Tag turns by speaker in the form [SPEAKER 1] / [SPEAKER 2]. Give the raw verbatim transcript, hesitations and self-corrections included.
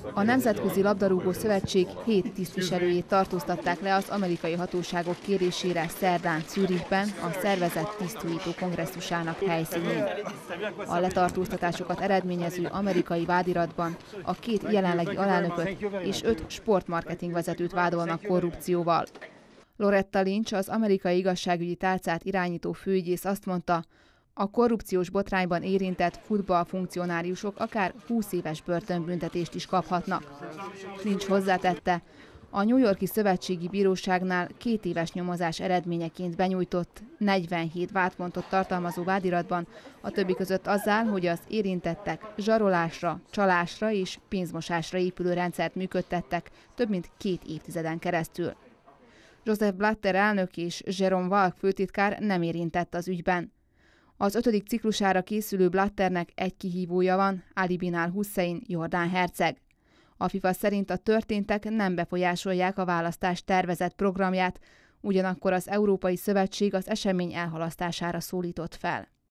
[SPEAKER 1] A Nemzetközi Labdarúgó Szövetség hét tisztviselőjét tartóztatták le az amerikai hatóságok kérésére szerdán Zürichben, a szervezet tisztújító kongresszusának helyszínén. A letartóztatásokat eredményező amerikai vádiratban a két jelenlegi alelnököt és öt sportmarketing vezetőt vádolnak korrupcióval. Loretta Lynch, az amerikai igazságügyi tálcát irányító főügyész azt mondta, a korrupciós botrányban érintett futballfunkcionáriusok akár húsz éves börtönbüntetést is kaphatnak. Lynch hozzátette, a New York-i Szövetségi Bíróságnál két éves nyomozás eredményeként benyújtott negyvenhét vádpontot tartalmazó vádiratban, a többi között az áll, hogy az érintettek zsarolásra, csalásra és pénzmosásra épülő rendszert működtettek több mint két évtizeden keresztül. Joseph Blatter elnök és Jerome Valk főtitkár nem érintett az ügyben. Az ötödik ciklusára készülő Blatternek egy kihívója van, Ali bin al-Hussein jordán herceg. A FIFA szerint a történtek nem befolyásolják a választás tervezett programját, ugyanakkor az Európai Szövetség az esemény elhalasztására szólított fel.